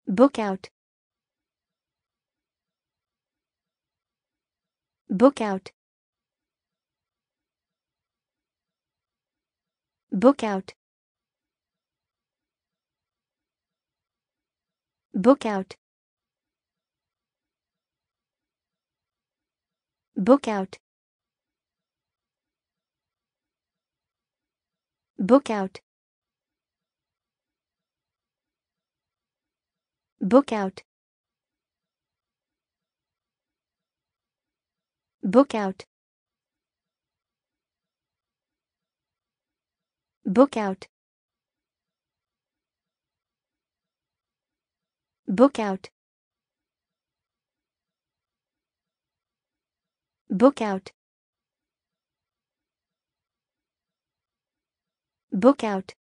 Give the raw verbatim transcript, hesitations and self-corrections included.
Bookout. Bookout. Bookout. Bookout. Bookout. Bookout. Bookout. Bookout. Bookout. Bookout. Bookout. Bookout.